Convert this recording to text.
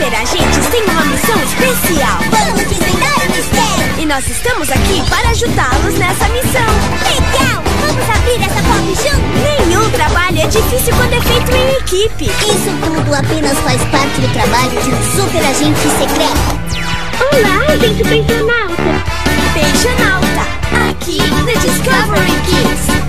super agentes têm uma missão especial. Vamos desvendar o mistério! E nós estamos aqui para ajudá-los nessa missão. Legal! Vamos abrir essa pop juntos? Nenhum trabalho é difícil quando é feito em equipe. Isso tudo apenas faz parte do trabalho de um super agente secreto. Olá, agente Peixonauta. Peixonauta, aqui no Discovery Kids.